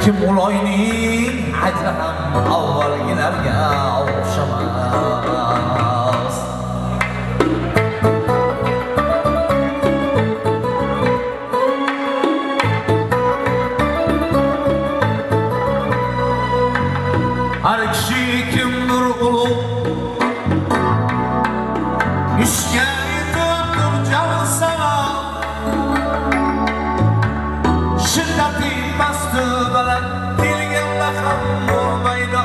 Kim uloyning ajri ham avvalgilarga o'xshamas. Har kishi kimdir ulug' ishga yetibdir jalsa, shiddati basti bilan kelganda ham bo'lmaydi.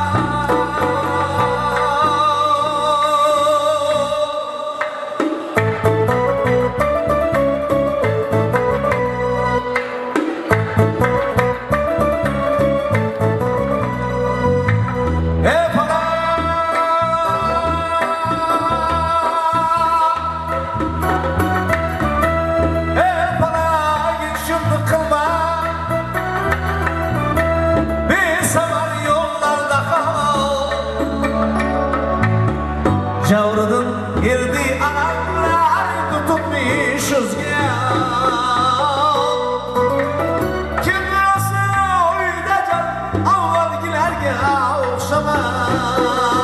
Javridim erdi anamlar tutmuş o'zga. Kim bilsa uyda jon avvalgilarga o'xshamas.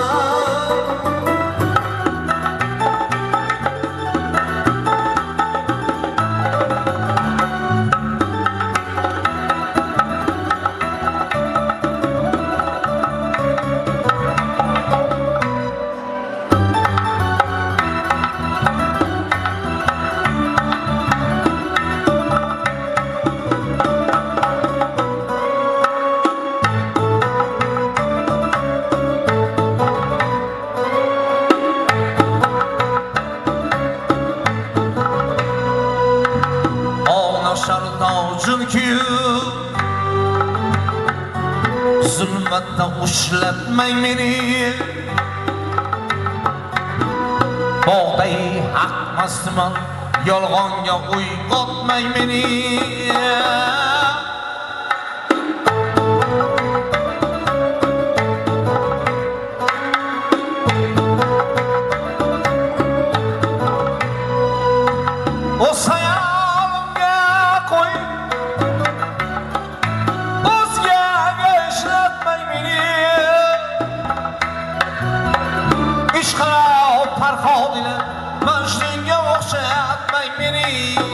Çünkü zulmatda ushlatmang meni, bog'day haqmasman, yolg'onga uyg'otmang meni. Parxod ila majnunga o'xshatmang meni.